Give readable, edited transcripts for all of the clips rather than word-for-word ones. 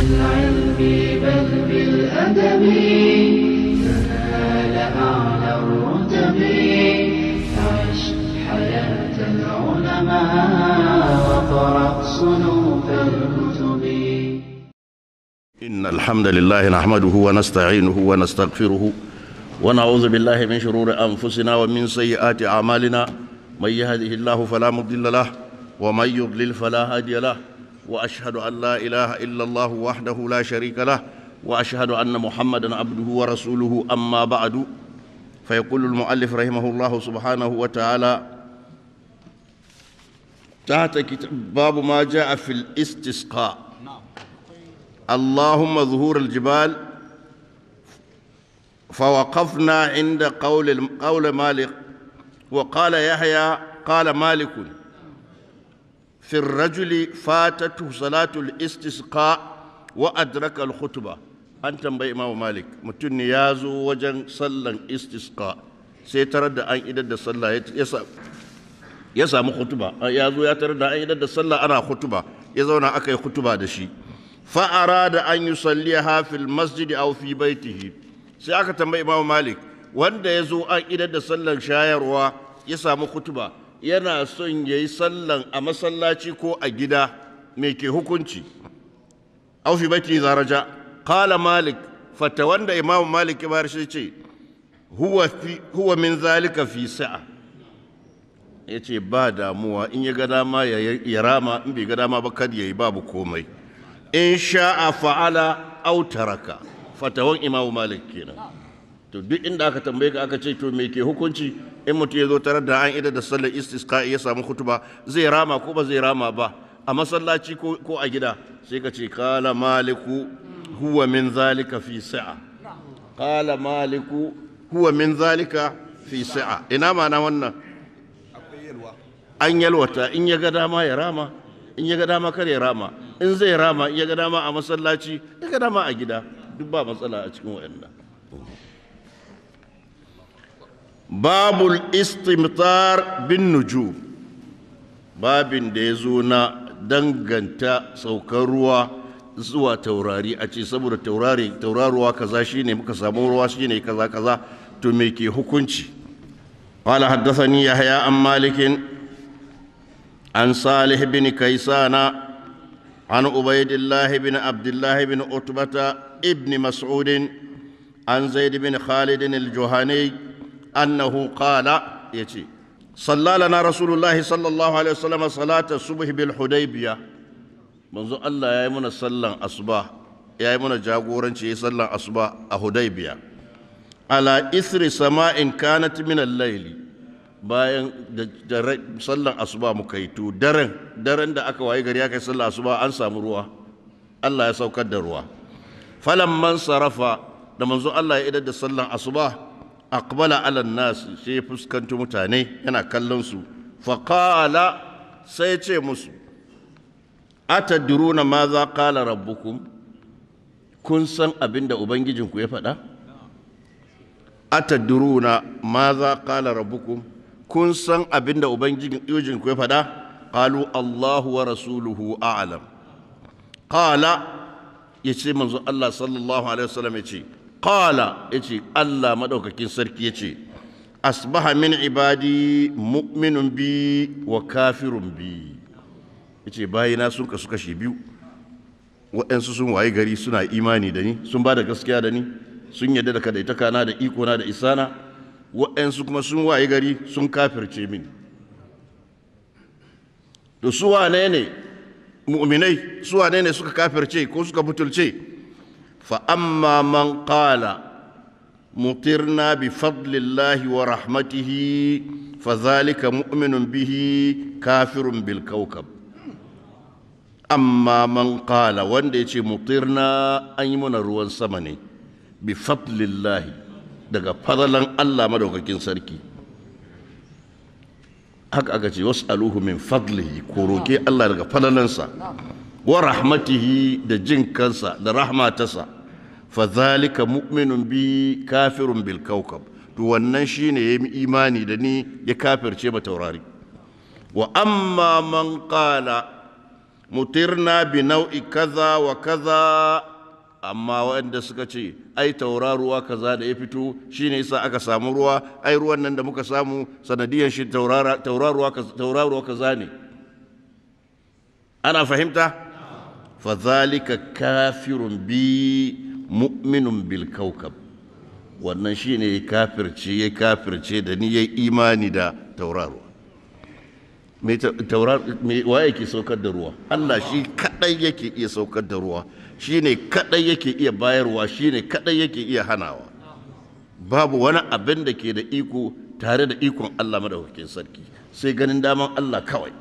بالعلم بل بالأدب تنال أعلى الرتب عش حياة العلماء وقرأ صنوف الكتب. إن الحمد لله نحمده ونستعينه ونستغفره ونعوذ بالله من شرور أنفسنا ومن سيئات أعمالنا. من يهده الله فلا مضل له ومن يضلل فلا هادي له، وأشهد أن لا إله إلا الله وحده لا شريك له، وأشهد أن محمدا عبده ورسوله. أما بعد، فيقول المؤلف رحمه الله سبحانه وتعالى تحت باب ما جاء في الاستسقاء: اللهم ظهور الجبال. فوقفنا عند قول مالك. وقال يحيى قال مالك في الرجل فاتته صلاة الاستسقاء وأدرك الخطبة. أن تنبي إمام مالك متن يازو وجن صلى الاستسقاء سيترد أن إدد صلى يسام خطبة يازو يترد أن إدد صلى أنا خطبة يزونا أكي خطبة دشي، فأراد أن يصليها في المسجد أو في بيته. سيأك تنبي إمام مالك wanda ya zo an idar da sallan shayarwa ya samu kutuba yana son ya yi sallan a masallaci ko a gida, mai ke hukunci? Au fi baiti zaraja. Qala malik, fata wanda imamu malik ya bayar shi ce huwa min zalika fi sa'a. Ya ce ba damuwa, in ya ga dama ya rama, in bai ga dama ba kad yayi, babu komai. In sha'a fa'ala au taraka. Fatawan imamu malik kenan. To duk inda aka tambaye ka aka ce to me ke hukunci in mutum ya zo tarar da an idar da sallar istisqa ya samu kutuba, zai rama ko ba zai rama ba, a masallaci ko a gida? Sai ka ce qala maliku huwa min zalika fi sa'a. Qala maliku huwa min zalika fi sa'a. Ina ma'ana wannan? An yalwata, in ya ga dama ya rama, in ya ga dama kar ya rama, in zai rama in ya ga dama a masallaci, ya ga dama a gida, duk ba matsala a cikin wayannan. Babul istimtar bin nujum, babin da ya zo na danganta saukar ruwa zuwa taurari, a ce saboda tauraruwa kaza shine muka samu ruwa shine kaza kaza, to me ke hukunci? Qala haddathani Yahya an Malik an Salih bin Kaysana an Ubaydillah bin Abdullah bin Utbah ibn Mas'ud an Zaid bin Khalid al-Juhani أنه قال يتي صلى لنا رسول الله صلى الله عليه وسلم صلاة الصبح بالحديبية. منذ الله يا يمنا صلى الصباح يا يمنا جاغورن شي صلى الصباح الحديبية على إثر سماء كانت من الليل. bayan da sallan asuba muka yi to daren da aka waye gari aka sallan asuba an samu ruwa, Allah ya saukar da ruwa. falamman sarafa, da manzo Allah ya idar da sallan asuba, aqbala ala nas, sai fuskanci mutane yana kallon su. Faqala, sai ce musu, atadruna ma za qala rabbukum, kun san abinda ubangijinku ya faɗa? Atadruna ma za qala rabbukum, kun san abinda ubangijinku ya faɗa? Qalu Allahu wa rasuluhu a'lam. Qala, yace manzo Allah sallallahu alaihi wasallam yace, qala, yace Allah madaukakin sarki yace, asbaha min ibadi mu'minun bi wa kafirun bi. Yace bayina sun kasu kashi biyu, waɗansu sun waye gari suna imani da ni, sun ba da gaskiya da ni, sun yarda da kadaitaka na da iko na da isana. Waɗansu kuma sun waye gari sun kafirce min. To su wane ne mu'minai, su wane ne suka kafirce ko suka butulce? فأما من قال مطرنا بفضل الله ورحمته فذلك مؤمن به كافر بالكوكب. أما من قال وندي مطرنا أي من روان سمني بفضل الله daga fadalan Allah madaukakin sarki, haka aka ce was'aluhu min fadlihi, ko roke Allah daga fadalansa, wa rahmatihi da jin kansa da rahmatarsa. Fadhalika mu'minun bi kafirun bil kawkab, to wannan shine yayi imani da ni ya kafirce ba taurari. Wa amma man qala mutirna bi nau'i kaza wa kaza, amma waɗanda suka ce ai tauraruwa kaza da ya fito shine yasa aka samu ruwa, ai ruwan nan da muka samu sanadiyan shi tauraruwa kaza ne. ana fahimta? fa zalika kafirun bi mu'minun bil kawkab, wannan shine ya kafirce da ni yayi imani da tauraruwa. me waye yake saukar da ruwa? Allah shi kadai yake iya saukar da ruwa, shine kadai yake iya bayarwa, shine kadai yake iya hanawa. babu wani abin da ke da iko tare da ikon Allah madaukakin sarki, sai ganin daman Allah kawai.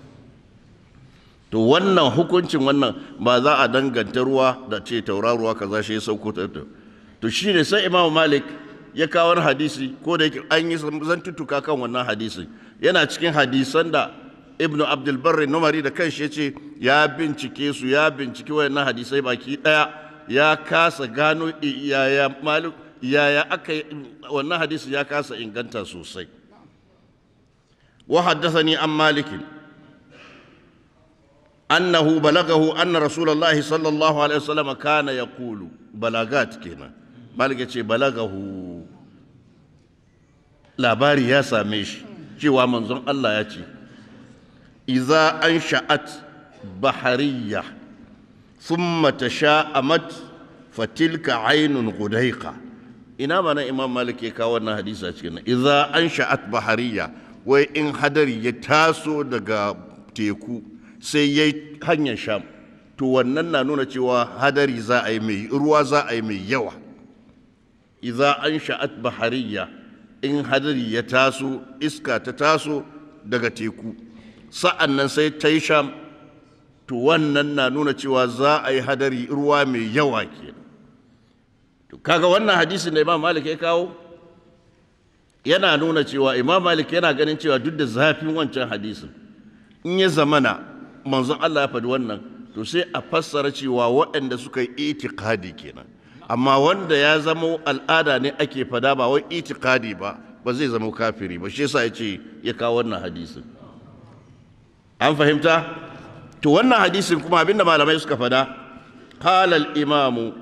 to wannan hukuncin wannan ba za a danganta ruwa da ce tauraruwa kaza shi ya sauko ta. to shine sai Imam Malik ya kawo hadisi, ko da yake an yi zantuttuka kan wannan hadisi, yana cikin hadisan da Ibn Abdul Barri Numari da kanshi yace ya bincike su, ya bincike wayannan hadisai baki daya, ya kasa gano yaya aka wannan hadisi ya kasa inganta sosai. wa haddathani an Malik annahu balagahu anna Rasulullahi sallallahu alaihi wasallam kana yaqulu, balagat kenan. Malik yace balagahu, labari ya same shi cewa manzon Allah ya ce iza ansha'at bahariya thumma tasha'amat fatilka aynun gudaiqa. ina mana Imam Malik ya kawo wannan hadisi a cikin iza ansha'at bahariya, wai in hadari ya taso daga teku sai yayi hanyar Sham, to wannan na nuna cewa hadari za a yi mai ruwa, za a yi mai yawa. iza ansha'at bahariya, in hadari ya taso, iska ta taso daga teku, sa'an nan sai ta yi Sham, to wannan na nuna cewa za a yi hadari ruwa mai yawa ke. to kaga wannan hadisin da Imam Malik ya kawo yana nuna cewa Imam Malik yana ganin cewa duk da zafin wancan hadisin, in ya zamana manzon Allah ya faɗi wannan, to sai a fassara cewa waɗanda suka yi itikadi kenan. amma wanda ya zama al'ada ne ake fada, ba wai itikadi ba zai zama kafiri ba. shi yasa yace ya kawo wannan hadisin. an fahimta? to wannan hadisin kuma abinda malamai suka fada, qala al-imam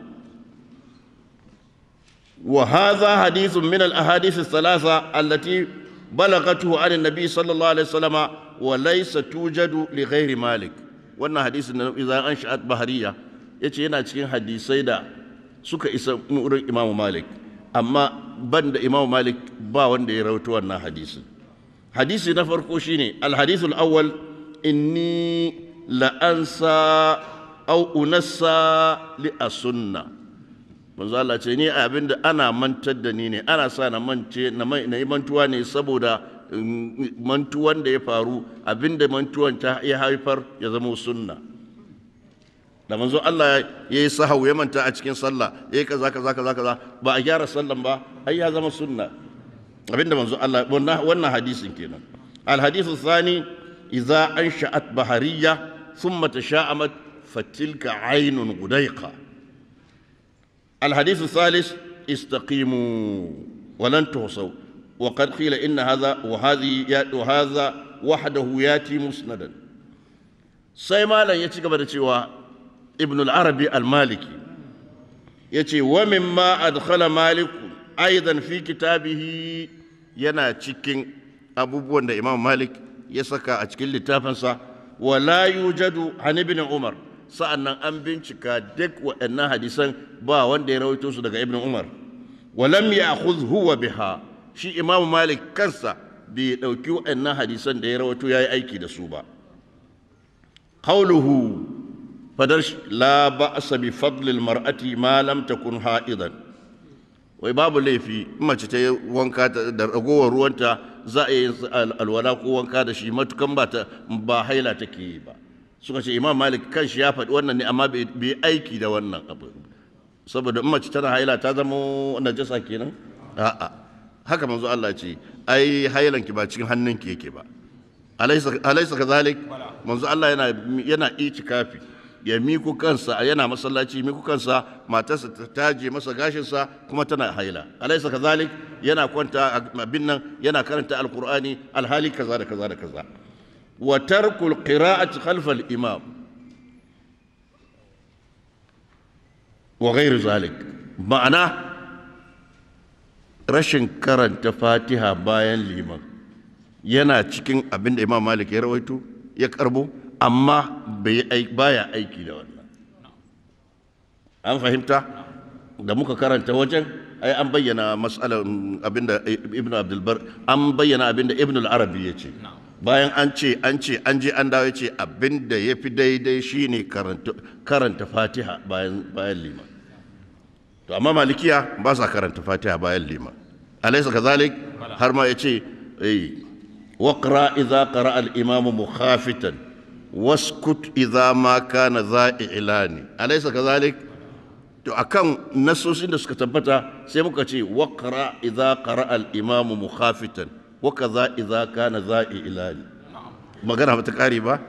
wa hadha hadithun min al-ahadith ath-thalatha allati balagatuhu an an-nabi sallallahu alaihi wasallam wa laysa tujadu li ghairi Malik. wannan hadisin na idan an sha'at bahariya yace yana cikin hadisai da suka isa wurin Imam Malik, amma banda Imam Malik ba wanda ya rawaito wannan hadisin. hadisi na farko shine al-hadithul awwal, inni la ansa aw unassa li as-sunna. manzo Allah ce ni abinda ana mantar da ni ne, ana sa na mance na yi mantuwa ne saboda mantuwan da ya faru, abinda mantuwan ta ya haifar ya zama sunna. da manzo Allah ya yi sahau, ya manta a cikin sallah, ya yi kaza ba a gyara sallan ba, ai ya zama sunna. abinda manzo Allah, wannan hadisin kenan. al-hadithu thani idza ansha'at bahariya thumma tasha'amat fatilka aynun gudaiqa. al-hadithu thalith istaqimu wa lan tuhsaw wa qad qila inna hadha wa hadha wahdahu yati musnadan. sai malan ya ci gaba da cewa Ibn al-Arabi al-Maliki yace wa mimma adkhala Malik aidan fi kitabihi, yana cikin abubuwan da Imam Malik ya saka a cikin littafinsa, wala yujadu an ibn Umar. sa'annan an bincika duk waɗannan hadisan ba wanda ya rawaito su daga Ibn Umar. walam ya'khudh huwa biha, shi Imam Malik kansa bai dauki waɗannan hadisan da ya rawaito yayi aiki da su ba. qawluhu fadar la ba'sa bi fadli al-mar'ati ma lam takun ha'idan, wai babu laifi mace ta yi wanka da ragowar ruwanta za a yi alwala ko wanka da shi matukan ba haila take yi ba. suka ce Imam Malik kanshi ya faɗi wannan ne, amma bai aiki da wannan abu, saboda in mace tana haila ta zama najasa kenan. a'a, haka manzo Allah ce ai hailanki ba cikin hannunki yake ba. alaysa kazalik? manzo Allah yana itikafi, ya miku kansa, yana masallaci miku kansa, matarsa ta taje masa gashinsa kuma tana haila. alaysa kazalik? yana kwanta abin nan, yana karanta alqur'ani alhali kaza da kaza da kaza. wa tarkul qira'ati khalfa al-imam, wa ghairu zalik ma'ana rashin karanta fatiha bayan liman yana cikin abin da imam malik ya rawaito ya karbo amma baya aiki da wannan an fahimta da muka karanta wajen ai an bayyana mas'alar abinda ibn abdulbar an bayyana abinda ibn al-arabi ya ce bayan an je an dawo ya ce abinda ya fi daidai shine karanta fatiha bayan liman to amma malikiya ba sa karanta fatiha bayan liman alaysa kazalik har ma ya ce waqra idza qara al-imam mukhafitan waskut idza ma kana za'ilani alaysa kazalik to akan nasosin da suka tabbata sai muka ce waqra idza qara al-imam mukhafitan wa kaza idza kana za'ilani magana ba ta kare ba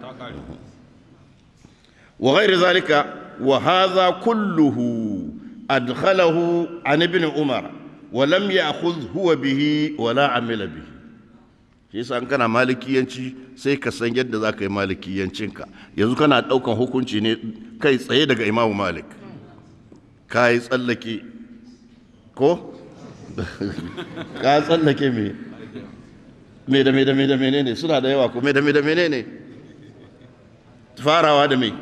wa ghairi zalika wa hadha kulluhu adkhalahu an ibn umar wa lam ya'khudh huwa bihi wa la amila bihi shi yasa an kana malikiyanci sai ka san yadda za ka yi malikiyancinka yanzu kana ɗaukan hukunci ne kai tsaye daga imamu malik ka yi tsallake ko? ka tsallake me da menene suna da yawa ko me da menene farawa da me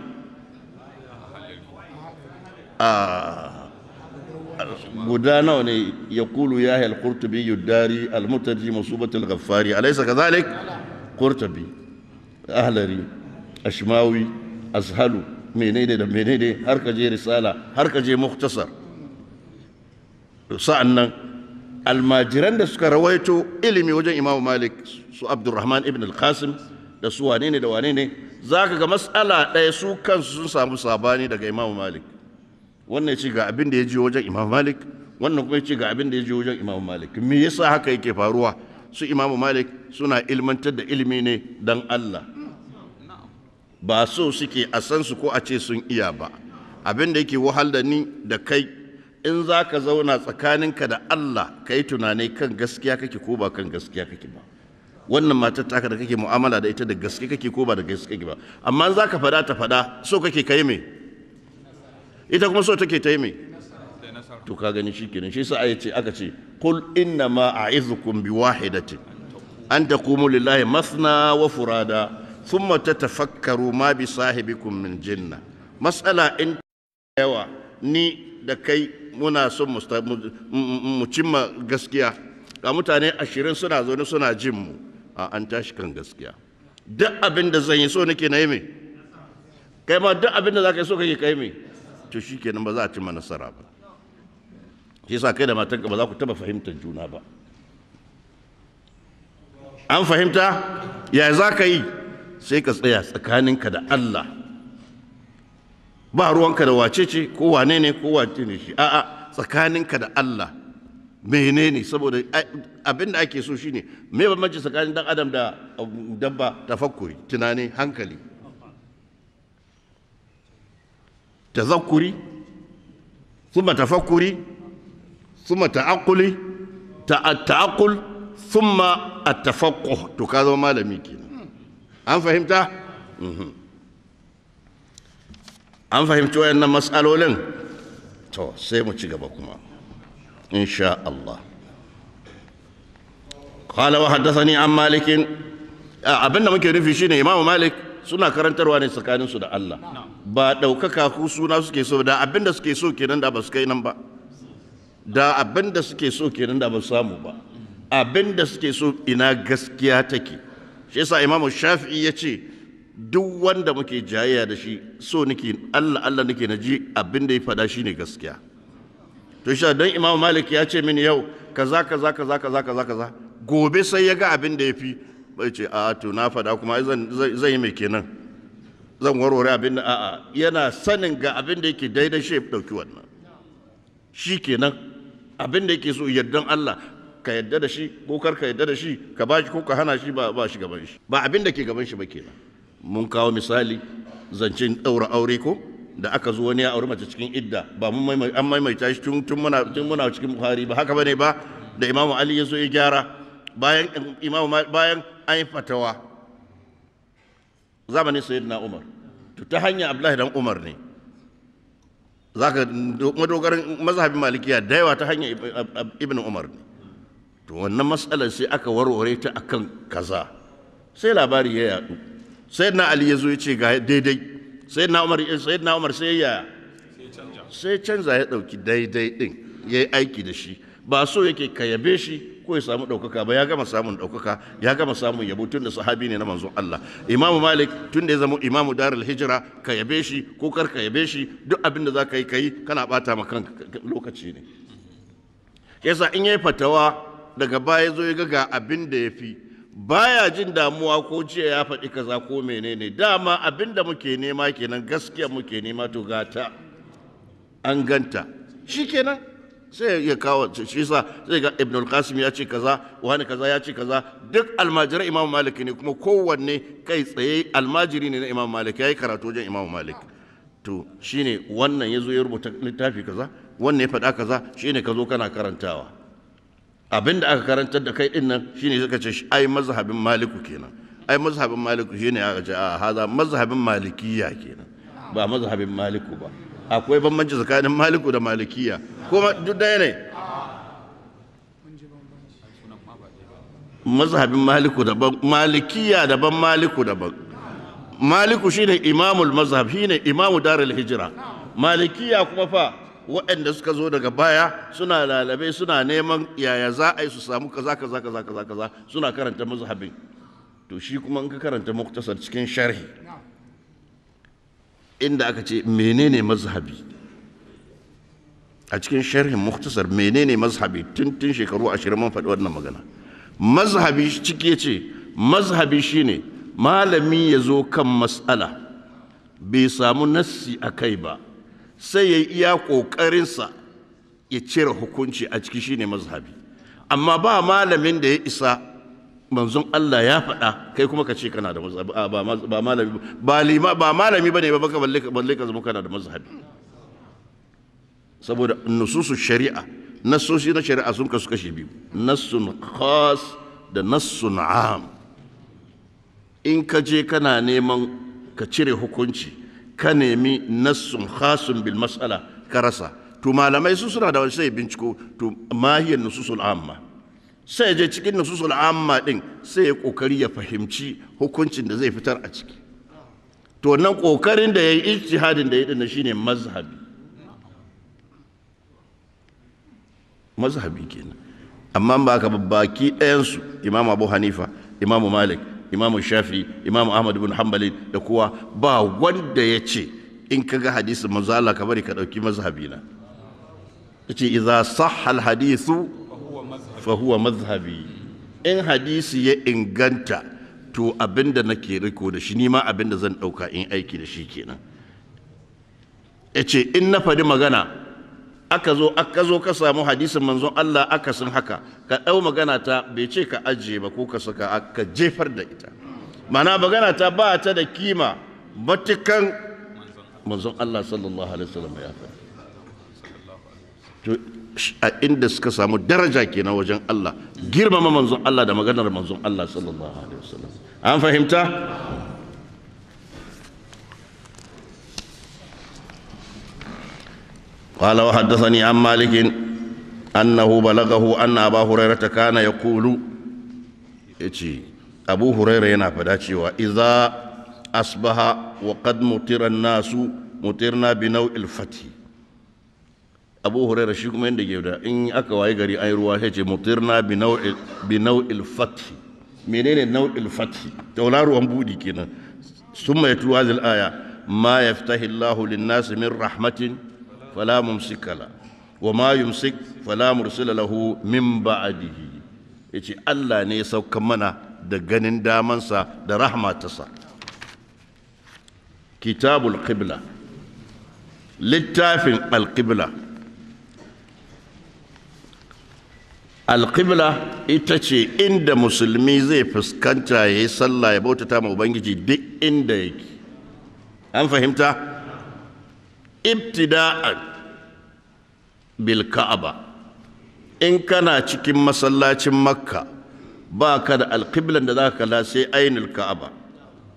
guda nawa ne ya kulu ya hal qurtubi yudari al-mutaji masubatul ghaffari alaysa kadhalik qurtubi ahlari ashmawi azhalu menene da menene har ka je risala har ka je mukhtasar sa'annan almajiran da suka rawaito ilimi wajen imamu malik su abdurrahman ibn al-qasim da su wane ne da wane ne zaka ga mas'ala ɗaya su kansu sun samu sabani daga imamu malik wannan ya ce ga abin da ya ji wajen imam malik wannan kuma ya ce ga abin da ya ji wajen imam malik me yasa haka yake faruwa su imam malik suna ilmantar da ilimi ne dan Allah ba so suke a san su ko a ce sun iya ba abin da yake wahal da ni da kai in za ka zauna tsakaninka da Allah ka yi tunani kan gaskiya kake ko ba kan gaskiya kake ba wannan matar taka da kake mu'amala da ita da gaske kake ko ba da gaske kake ba amma za ka fada ta fada so kake kai me ita kuma so take ta yi mai to ka gani shi kenan shi sa aka ce qul inna ma a'izukum bi wahidatin an taqumu lillahi masna wa furada thumma tatafakkaru ma bi sahibikum min jinna mas'ala in yawa ni da kai muna son mu cimma gaskiya ga mutane 20 suna zo suna jin mu an tashi kan gaskiya duk abin da zan yi so nake na yi mai kai ma duk abin da zaka yi so kake kai mai to shi kenan ba za a cimma nasara ba shi sa kai da matanka ba za ku taba fahimtar juna ba an fahimta ya za ka yi sai ka tsaya tsakaninka da Allah ba ruwanka da wace ce ko wane ne ko wace ne shi a'a tsakaninka da Allah menene saboda abin da ake so shine me bambanci tsakanin dan adam da dabba tafakkuri tunani hankali تذكري ثم تفكري ثم تعقلي التعقل ثم التفقه تكاذو مالمي كده أم فهمت؟ أم فهمت أن مسألة لن تو سيمو تشيغبكما إن شاء الله قال وحدثني عن مالك أبنى ممكن في شيء إمام مالك suna karantarwa ne tsakaninsu da Allah ba ɗaukaka ku suna suke so da abinda suke so kenan da ba su kai nan ba da abinda suke so kenan da ba su samu ba abinda suke so ina gaskiya take shi yasa Imam Shafi'i ya ce duk wanda muke jayayya da shi so nake Allah nake na ji abinda ya faɗa shine gaskiya to shi dan Imam Malik ya ce mini yau kaza gobe sai ya ga abinda ya fi bai ce a to na fada kuma zan yi mai kenan zan warware abin da a'a yana sanin ga abin da yake daidai shi dauki wannan shi kenan abin da yake so yardan Allah ka yarda da shi ko kar ka yarda da shi ka ba shi ko ka hana shi ba shi gaban shi ba abin da ke gaban shi ba kenan mun kawo misali zancen daura aure ko da aka zo wani ya aure mace cikin idda ba mun an maimaita shi tun muna cikin Buhari ba haka bane ba da Imam Ali ya zo ya gyara bayan an yi fatawa zamanin sayyidina Umar to ta hanya Abdullahi dan Umar ne zaka madogaran mazhabin malikiya da yawa ta hanyar ibn umar ne to wannan matsalar sai aka warware ta akan kaza sai labari ya yadu sayyidina ali yazo ya ce ga daidai sayyidina umar sai canza ya dauki daidai din yayi aiki da shi ba so yake ka yabe shi ko ya samu ɗaukaka ba ya gama samun ɗaukaka ya gama samun yabo tun da sahabi ne na manzon Allah imamu malik tun da ya zama imamu darul hijira ka yabe shi ko kar ka yabe shi duk abin da za ka yi kana bata ma kanka lokaci ne yasa in yayi fatawa daga baya zo ya ga abin da ya fi baya jin damuwa ko jiya ya faɗi kaza ko menene dama abin da muke nema kenan gaskiya muke nema to gata an ganta shikenan sai ya kawo shi yasa zai ga ibn al-qasim ya ce kaza wani kaza ya ce kaza duk almajiran imam malik ne kuma kowanne kai tsaye almajiri ne na imam malik yayi karatu wajen imam malik to shine wannan yazo ya rubuta littafi kaza wannan ya faɗa kaza shine ka zo kana karantawa abinda aka karantar da kai din nan shine suka ce ai mazhabin maliku kenan ai mazhabin maliku shine aka ce a haza mazhabin malikiya kenan ba mazhabin maliku ba akwai bambanci tsakanin maliku da malikiya kuma duk ɗaya ne mazhabin maliku daban malikiya daban maliku daban maliku shine imamul mazhab shine imamu darul hijira malikiya kuma fa waɗanda suka zo daga baya suna lalabe suna neman yaya za a yi su samu kaza suna karanta mazhabin to shi kuma in ka karanta muktasar cikin sharhi inda aka ce menene mazhabi a cikin sharhin muktasar menene mazhabi tun shekaru 20 mun faɗi wannan magana mazhabi cike ce mazhabi shine malami ya zo kan mas'ala bai samu nassi a kai ba sai ya iya ƙoƙarinsa ya cire hukunci a ciki shine mazhabi amma ba malamin da ya isa manzon Allah ya faɗa kai kuma ka ce kana da mazhabi ba malami ba malami bane ba baka balle ka zama kana da mazhabi saboda nususu shari'a nassoshi na shari'a sun kasu kashi biyu nassun khas da nassun am in ka je kana neman ka cire hukunci ka nemi nassun khasun bil mas'ala ka rasa to malamai su suna da wani sai binciko to mahiyar nususul amma sai je cikin nususul amma din sai ya kokari ya fahimci hukuncin da zai fitar a ciki to wannan kokarin da yayi ijtihadin da yayi din shine mazhabi kenan amma ba ka baki ɗayan su Imam Abu Hanifa Imam Malik Imam Shafi Imam Ahmad ibn Hanbali da kuwa ba wanda ya ce in kaga hadisin manzo Allah ka bari ka dauki mazhabi na yace idza sahha al hadithu fahuwa mazhabi in hadisi ya inganta to abinda nake riko da shi nima abinda zan dauka in aiki da shi kenan yace in na faɗi magana aka zo ka samu hadisin manzon Allah aka sun haka ka dau magana ta bai ce ka ajiye ba ko ka saka aka jefar da ita mana magana ta ba ta da kima matukan manzon Allah sallallahu alaihi wasallam ya faɗa to a inda suka samu daraja kenan wajen Allah girmama manzon Allah da maganar manzon Allah sallallahu alaihi wasallam an fahimta قال وحدثني عن مالك أنه بلغه أن أبا هريرة كان يقول أبو هريرة ينافداتي وإذا أصبح وقد مطر الناس مطرنا بنوع الفتح abu huraira shi kuma yadda ke da in aka waye gari an yi ruwa sai ce mutirna bi nau'il fathi menene nau'il fathi tauraruwan budi kenan summa yatlu hadhihi al-aya ma yaftahi Allahu lin-nasi min rahmatin fala mumsika la wa ma yumsik fala mursila lahu min ba'dihi yace Allah ne ya sauka mana da ganin damansa da rahmatarsa kitabul qibla littafin al-qibla alƙibla ita ce inda musulmi zai fuskanta ya yi sallah ya bautata ma ubangiji duk inda yake an fahimta ibtida'an bil ka'aba in kana cikin masallacin makka ba ka da alƙiblan da za ka kalla sai ainul ka'aba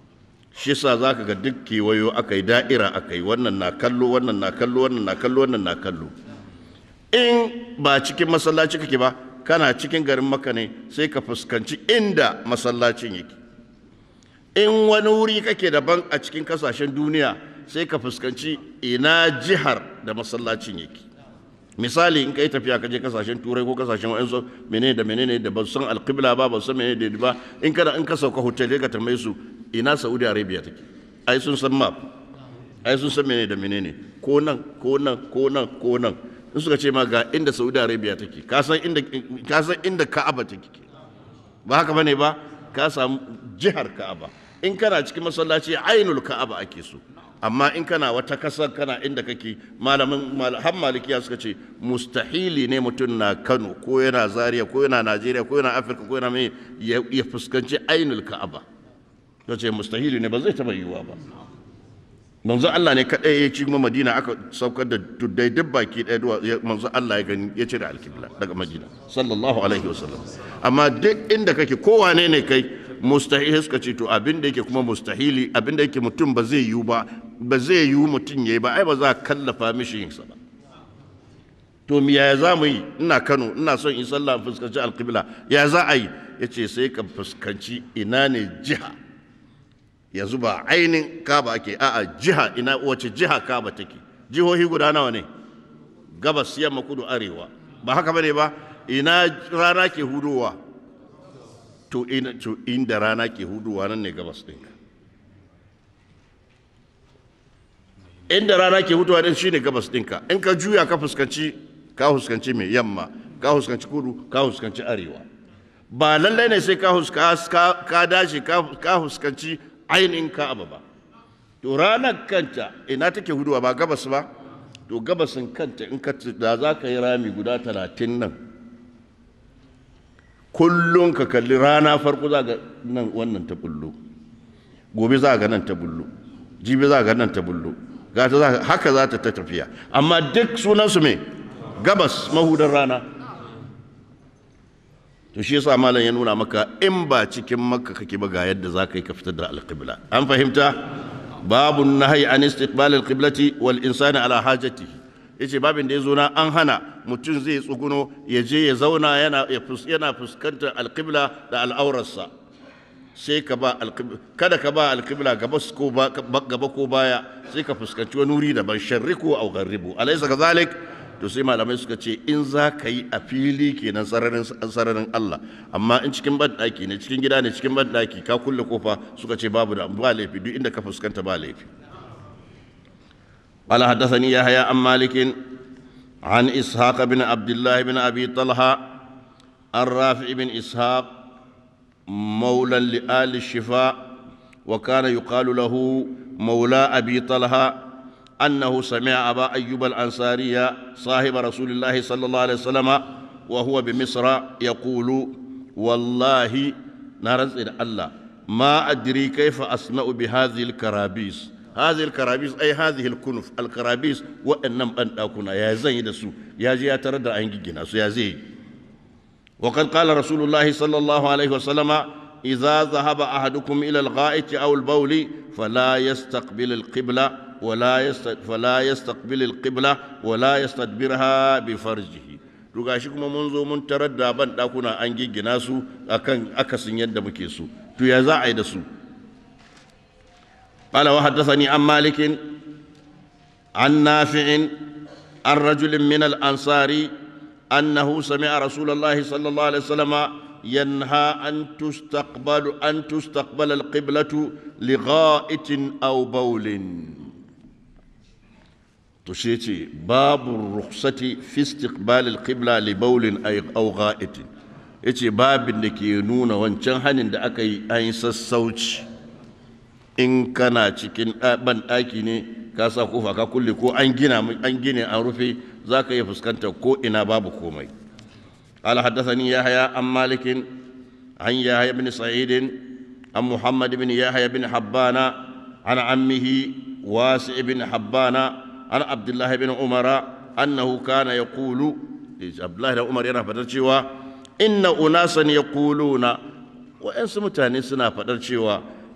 shi sa za ka ga duk kewayo aka yi da'ira aka yi wannan na kallo wannan na kallo wannan na kallo wannan na kallo. In ba cikin masallaci kake ba kana cikin garin Makka ne sai ka fuskanci inda masallacin yake. In wani wuri kake daban a cikin kasashen duniya sai ka fuskanci ina jihar da masallacin yake. Misali in ka yi tafiya ka je kasashen turai ko kasashen wa'ansu menene da menene da ba san alqibla ba ba san menene da ba in ka sauka hotel ka tambaye su ina Saudi Arabia take, ai sun san map, ai sun san menene da menene, ko nan ko nan ko nan ko nan. In suka ce ma ga inda Saudi Arabia take, ka san inda Ka'aba take, ba haka bane ba, ka samu jihar Ka'aba. In kana cikin masallaci ainul Ka'aba ake so, amma in kana wata kasar kana inda kake har malikiya suka ce mustahili ne mutum na Kano ko yana Zaria ko yana Najeriya ko yana Afirka ko yana mai ya fuskanci ainul Ka'aba. To ce mustahili ne, ba zai taba yiwuwa ba. Manzo Allah ne kadai ya ci Madina aka saukar da tuddai duk baki ɗaya manzo Allah ya gani ya cire alkibla daga Madina sallallahu alaihi wasallam. Amma duk inda kake kowane ne kai mustahili suka ce to abin da yake kuma mustahili abin da yake mutum ba zai yiwu ba, ba zai yiwu mutum yayi ba, ai ba za a kallafa mishi yin sa ba. To me ya za mu yi? Ina Kano ina son in sallah fuskanci alkibla, ya za a yi? Yace sai ka fuskanci ina ne jiha. Yanzu ba ainihin Kaaba ake, a'a jiha, ina wace jiha Kaaba take. Jihohi guda nawa ne? Gabas, yamma, kudu, arewa. Ba haka bane ba? Ina rana ke hudowa? To inda rana ke hudowa nan ne gabas ɗinka. Inda rana ke hudowa din shine gabas ɗinka. In ka juya ka fuskanci mai yamma, ka fuskanci kudu, ka fuskanci arewa. Ba lallai ne sai ka dace ka fuskanci ainihin Ka'aba ba. To ranar kanta ina take huduwa ba gabas ba? To gabasin kanta in ka da za ka yi rami guda 30 nan, kullum ka kalli rana farko za ga nan wannan ta bullo, gobe za ga nan ta bullo, jibi za ga nan ta bullo, haka za ta tafiya. Amma duk sunansu me? Gabas, mahudar rana. To shi yasa malam ya nuna maka in ba cikin Makka kake ba ga yadda za ka yi ka fitar da alqibla. An fahimta? Babu nahyi an istiqbal alqiblati wal insani ala hajatihi. Yace babin da yazo na an hana mutum zai tsuguno ya je ya zauna yana fuskantar alqibla da al'aurarsa. Sai ka ba alqibla, kada ka ba alqibla gaba ko baya, sai ka fuskanci wani wuri daban, sharriku aw gharribu. Alaysa kadhalik? To sai malamai suka ce in za ka yi a fili kenan sararin Allah, amma in cikin banɗaki ne, cikin gida ne, cikin banɗaki ka kulle kofa, suka ce ba laifi, duk inda ka fuskanta ba laifi. قال حدثني يحيى عن مالك عن إسحاق بن عبد الله بن أبي طلحة عن رافع بن إسحاق مولى لآل الشفاء وكان يقال له مولى أبي طلحة أنه سمع أبا أيوب الأنصاري صاحب رسول الله صلى الله عليه وسلم وهو بمصر يقول والله نرز إلى الله ما أدري كيف أسمع بهذه الكرابيس. هذه الكرابيس أي هذه الكنف الكرابيس وإنم أن أكون يا زيد سو يا زي تردى أنجينا يا زي. وقد قال رسول الله صلى الله عليه وسلم إذا ذهب أحدكم إلى الغائط أو البول فلا يستقبل القبلة فلا يستقبل القبلة ولا يستدبرها بفرجه. Ruga shi kuma mun zo mun tarar da ban dakuna an giggina su akan akasin yadda muke so, to ya za a yi da su? Qala wa haddathani an Malik an Nafi' an rajul min al-ansari annahu sami'a Rasulullah sallallahu alaihi wasallam yanha an tustaqbal al-qiblatu li gha'itin aw bawlin. To shi ce babu rukhsati fi istiqbal al-qibla li bawlin aw gha'itin. Yace babin da ke nuna wancan hanin da aka yi an sassauci in kana cikin ban daki ne ka sa kofa ka kulle ko an gine an rufe zaka iya fuskantar ko ina babu komai. Qala haddathani Yahya an Malik an Yahya ibn Sa'id an Muhammad ibn Yahya ibn Habbana an ammihi Wasi' ibn Habbana عن عبد الله بن عمر أنه كان يقول عبد الله بن عمر yana fadar cewa inna unasan yaquluna wa an mutane suna fadar cewa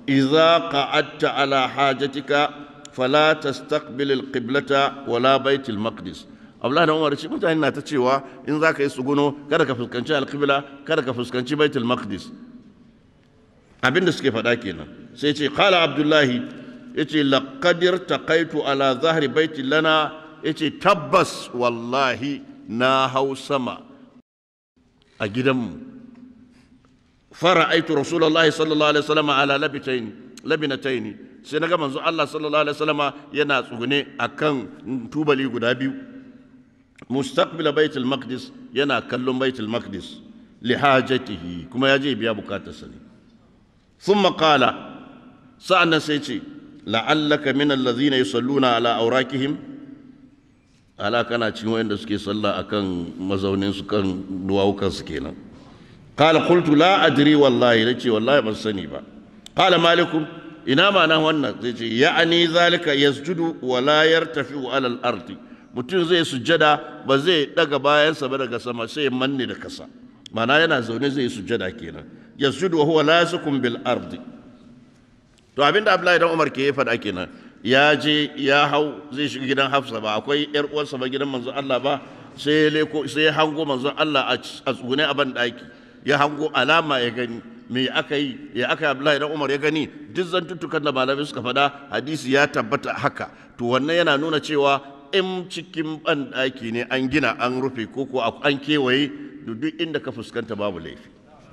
إذا قعدت على حاجتك فلا تستقبل القبلة ولا بيت المقدس. Abdullahi da Umar ce mutane na ta cewa in za ka yi tsuguno kada ka fuskanci alƙibla kada ka fuskanci baitul maqdis abinda suke faɗa kenan sai ce qala Abdullahi yace laqad irtaqaitu ala zahri baiti lana yace tabbas wallahi na hau sama a gidanmu fara'aitu rasulullahi sallallahu alaihi wasallam ala labinataini sai naga manzo Allah sallallahu alaihi wasallam yana tsugune akan tubali guda biyu mustaqbil baitul maqdis yana kallon baitul maqdis li hajatihi kuma yaje biya bukatarsa ne thumma qala sa'annan sai ce la'allaka min alladhina yusalluna ala awrakihim ala kana cikin wanda suke sallah akan mazaunin su kan duwawukan su kenan qala qultu la adri wallahi nace wallahi ban sani ba qala malikum ina ma nan wannan zai ce ya'ani zalika yasjudu wa la yartafi'u ala al-ardi mutum zai sujjada ba zai daga bayansa ba daga sama sai manne da kasa mana yana zaune zai sujjada kenan yasjudu wa huwa lasikum bil ardi to abinda Abdullahi dan Umar ke faɗa kenan ya je ya hau zai shiga gidan Hafsa ba akwai yar uwarsa ba gidan manzon Allah ba sai ya hango manzon Allah a tsugune a ban daki ya hango alama ya gani me aka yi ya aka Abdullahi dan Umar ya gani duk zantuttukan da malamai suka faɗa hadisi ya tabbata haka to wannan yana nuna cewa in cikin banɗaki ne an gina an rufe ko an kewaye duk inda ka fuskanta babu laifi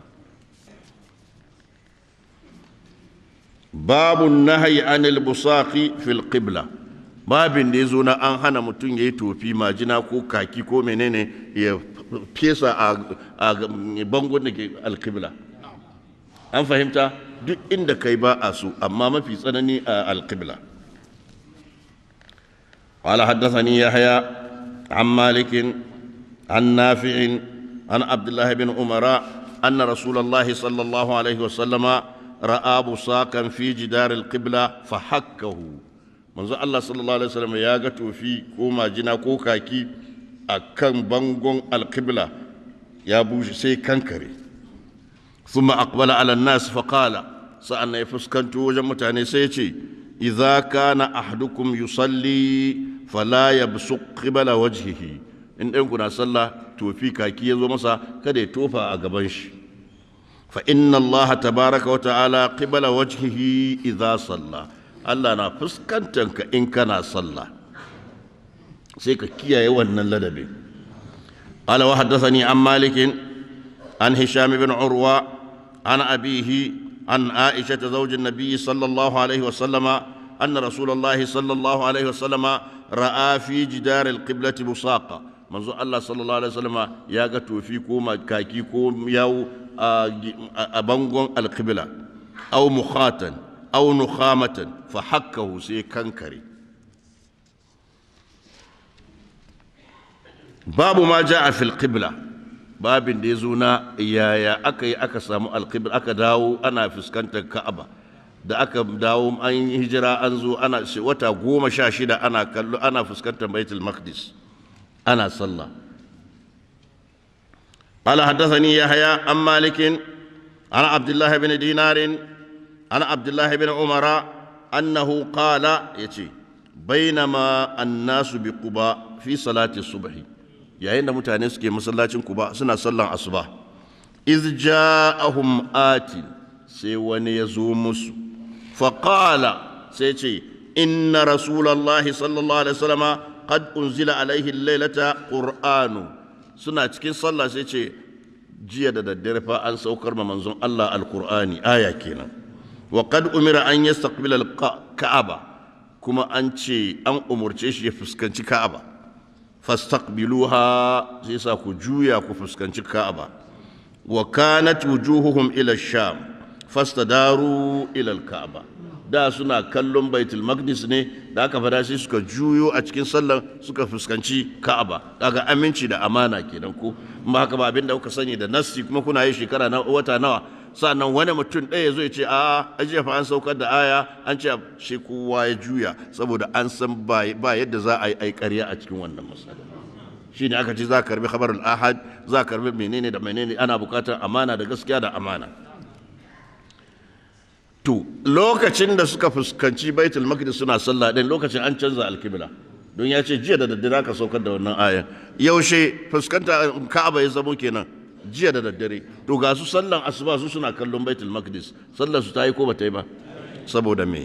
babu nahyi anil busaqi fil qibla babin da yazo na an hana mutum yayi tofi majina ko kaki ko menene ya fesa a bangon da ke alqibla an fahimta duk inda kai ba a so amma mafi tsanani a alqibla قال حدثني يحيى عن مالك عن نافع عن عبد الله بن عمر أن رسول الله صلى الله عليه وسلم رأى بصاقا في جدار القبلة فحكه منذ الله صلى الله عليه وسلم ياغتو في كوما جنا كوكاكي أكن بانغون القبلة يا بوش سي كنكري ثم أقبل على الناس فقال سألنا يفسكنتو وجمتاني سيتي إذا كان أحدكم يصلي فلا يبصق قبل وجهه إن كنا صلى توفيك كي يزو مسا كده توفى أقبنش فإن الله تبارك وتعالى قبل وجهه إذا صلى الله نفسكنتك إن كان صلى سيك كيا يوانا لدبي قال وحدثني عن مالك عن هشام بن عروة عن أبيه عن عائشة زوج النبي صلى الله عليه وسلم أن رسول الله صلى الله عليه وسلم رأى في جدار القبلة بصاقة منذ الله صلى الله عليه وسلم ياغتو فيكم كاكيكم ياو أبنغون القبلة أو مخاتا أو نخامة فحكه سي كنكري باب ما جاء في القبلة babin da ya zo na yaya aka yi aka samu alƙibla aka dawo ana fuskantar ka'aba da aka dawo an yi hijira an zo ana wata 16 ana kallo ana fuskantar baitul maqdis ana sallah qala hadathani yahya an malikin ana abdullah ibn dinar ana abdullah ibn umara annahu qala yace bainama an-nasu bi quba fi salati subhi yayin da mutane suke masallacin Kuba suna sallan asuba iz ja'ahum atin sai wani ya zo musu faqala sai ce inna rasulullahi sallallahu alaihi wasallama qad unzila alaihi al-lailata qur'anu suna cikin sallah sai ce jiya da daddare fa an saukar ma manzon Allah al-qur'ani aya kenan wa qad umira an yastaqbila al-ka'aba kuma an ce an umurce shi ya fuskanci ka'aba fastaqbiluha sai sa ku juya ku fuskanci Ka'aba wa kanat wujuhuhum ila sham fastadaru ila al-Ka'aba da suna kallon Baitul Maqdis ne da aka fada sai suka juyo a cikin sallar suka fuskanci Ka'aba kaga aminci da amana kenan ko amma haka ba abinda kuka sani da nassi kuma kuna yi shekara na wata nawa sannan wani mutum ɗaya zo ya ce a ajiya fa an saukar da aya an ce shi kowa ya juya saboda an san ba yadda za a yi ƙarya a cikin wannan masala shi ne aka ce za ka karbi khabarul ahad za ka karbi menene da menene ana bukatar amana da gaskiya da amana to lokacin da suka fuskanci baitul maqdis suna sallah din lokacin an canza alkibla don ya ce jiya da daddare aka saukar da wannan ayan yaushe fuskanta ka'aba ya zamo kenan jiya da daddare to ga su sallan asuba su suna kallon baitul maqdis sallar su ta yi ko ba ta yi ba saboda me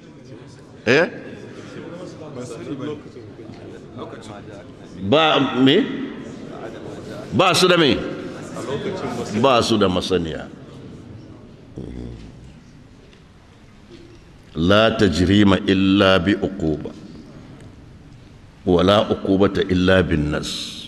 ba me ba su da me ba su da masaniya la tajrima illa bi uquba wala uqubata illa bin nas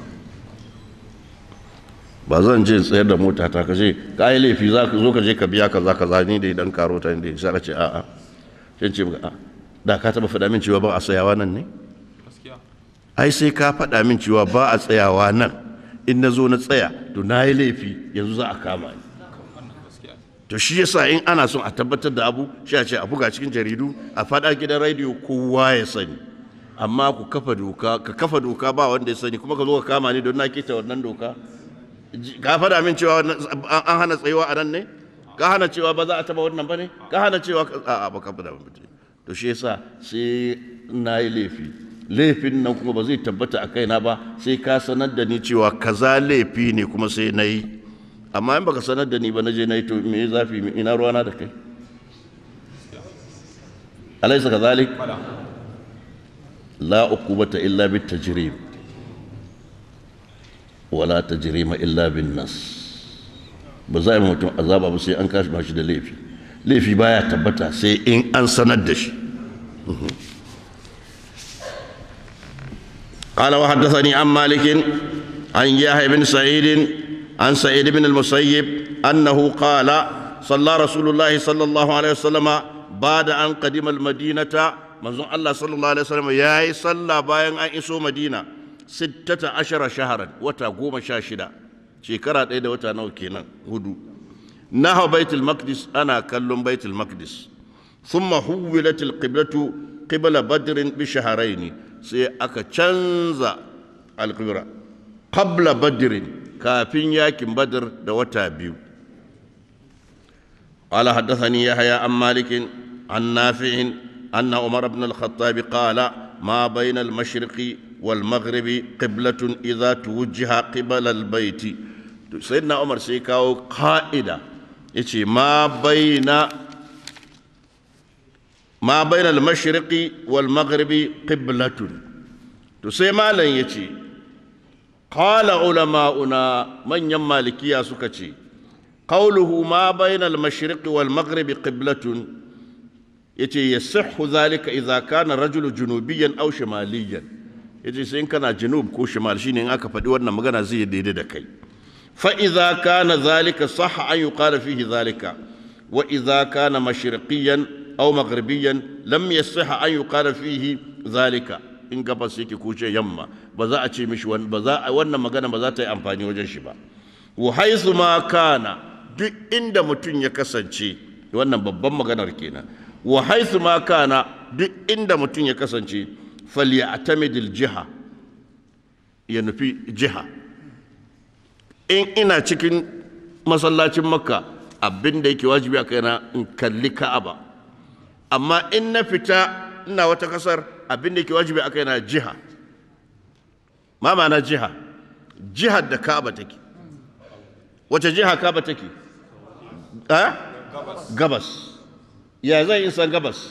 ba zan je tsayar da mota ta kace kai laifi za ka zo ka je ka biya kaza kaza ni da dan karota ne sai ka ce a'a sai ce a da ka taba faɗa min cewa ba a tsayawa nan ne ai sai ka faɗa min cewa ba a tsayawa nan in na zo na tsaya to na yi laifi yanzu za a kama ni to shi yasa in ana son a tabbatar da abu shi a ce a buga cikin jaridu a faɗa gidan rediyo kowa ya sani amma ku kafa doka ka kafa doka ba wanda ya sani kuma ka zo ka kama ni don na kita wannan doka ka faɗa min cewa an hana tsayuwa a nan ne ka hana cewa ba za a taba wannan ba ne ka hana cewa a'a ba ka faɗa min to shi yasa sai na yi laifi laifin nan kuma ba zai tabbata a kaina ba sai ka sanar da ni cewa kaza laifi ne kuma sai na yi amma in baka sanar da ni ba na je na yi to me zafi ina ruwana da kai alaysa kadhalik la uqubata illa bit tajrim wala tajrima illa bin nas ba za a yi mutum azaba ba sai an kashi ba shi da laifi laifi baya tabbata sai in an sanar da shi قال وحدثني عن مالك عن يحيى بن سعيد عن سعيد بن المسيب أنه قال صلى رسول الله صلى الله عليه وسلم بعد أن قدم المدينة منظور الله صلى الله عليه وسلم يا صلى باين أن يسو مدينة 16 شهرا وتقوم شاشدا شكرا إيدا وتنوكينا هدو نهو بيت المقدس أنا كلم بيت المقدس ثم حولت القبلة قبل بدر بشهرين sai aka canza alƙibra qabla badrin kafin yakin badr da wata biyu qala haddathani yahya an malik an nafi' anna umar ibn al-khattab qala ma bayna al-mashriqi wal maghribi qiblatun idha tuwajjaha qibala al-bayt sayyidina umar sai kawo qa'ida yace ma bayna al-mashriqi wal maghribi qiblatun to sai malam yace qala ulama'una manyan malikiya suka ce qawluhu ma bayna al-mashriqi wal maghribi qiblatun yace yasihhu dhalika idha kana rajulu junubiyan aw shimaliyan yace sai in kana junub ko shimal shine in aka faɗi wannan magana zai daidai da kai fa idha kana dhalika sahha an yuqala fihi dhalika wa idha kana mashriqiyan أو مغربيا لم يصح أن يقال فيه ذلك إن قبس يكي كوشي يما بزا أتشي مشوان بزا وانا مغانا بزا تي أمباني وجن شبا وحيث ما كان دي إند متن يكسنشي وانا ببام مغانا ركينا وحيث ما كان دي إند متن يكسنشي فليعتمد الجهة ينفي جهة إن إنا تشكين مسلاتي مكة abin da yake wajibi a kaina in kalli Ka'aba amma in na fita ina wata kasar abin da ke wajibi a kaina jiha ma ma'ana jiha jihar da Ka'aba take wace jiha Ka'aba take gabas ya zai in san gabas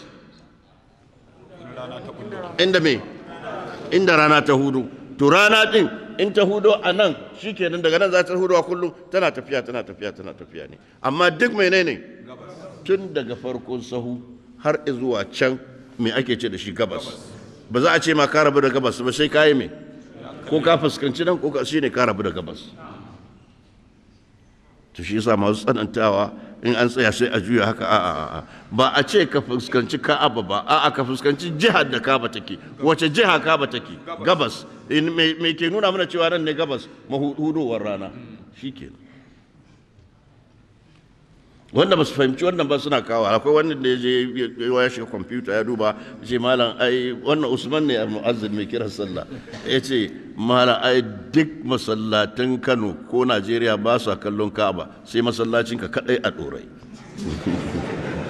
inda me inda rana ta hudu to rana din in ta hudo a nan shikenan daga nan za ta hudo a kullum tana tafiya ne amma duk menene tun daga farkon sahu har zuwa can me ake ce da shi gabas ba za a ce ma ka rabu da gabas ba sai kayi me ko ka fuskanci nan ko shi ne ka rabu da gabas to shi yasa masu tsanantawa in an tsaya sai a juya haka a'a ba a ce ka fuskanci Ka'aba ba a'a ka fuskanci jihar da Ka'aba take wace jiha Ka'aba take gabas me ke nuna mana cewa nan ne gabas mahudowar rana shikenan wanda ba su fahimci wannan ba suna kawo akwai wanda da ya je ya shiga kwamfuta ya duba ce malam ai wannan Usman ne al-mu'azzin mai kiran sallah ya ce malam ai duk masallatan Kano ko Najeriya ba su kallon Ka'aba sai masallacin ka kadai a Dorai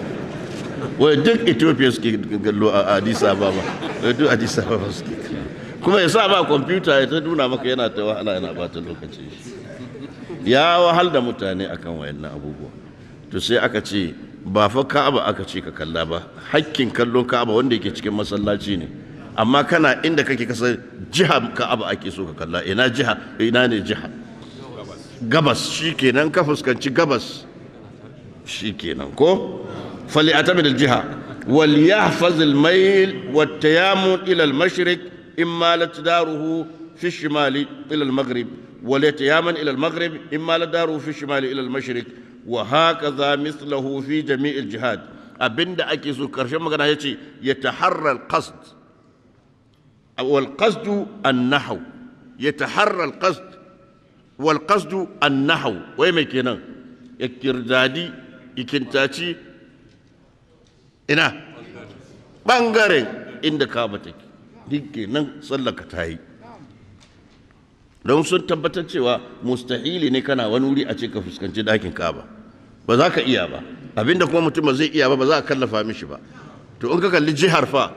wai duk Ethiopia suke kallo a Addis Ababa wai duk Addis Ababa suke kuma ya sa ba kwamfuta ya ta nuna maka yana ta wahala yana bata lokaci ya wahal da mutane akan wayannan abubuwa to sai aka ce ba fa Ka'aba aka ce ka kalla ba hakkin kallon Ka'aba wanda yake cikin masallaci ne amma kana inda kake kasar jiha Ka'aba ake so ka kalla ina ne jiha gabas shikenan ka fuskanci gabas shikenan ko fali atamil aljiha wal yahfaz almayl wat tayammul ila almashriq imma latdaruhu fi alshimali ila almaghrib wal yatayammul ila almaghrib imma latdaruhu fi alshimali ila almashriq wa hakaza mithluhu fi jami' aljihad abinda ake so karshen magana yace yataharra alqasd wal qasd an-nahw yataharra alqasd wal qasd an-nahw wai me kenan yakirdadi ikintaci ina bangaren inda Ka'aba take dike nan sallaka ta yi don sun tabbatar cewa mustahili ne kana wani wuri a ce ka fuskanci dakin Ka'aba ba za ka iya ba abinda kuma mutum ba zai iya ba za a kallafa mishi ba to in ka kalli jihar fa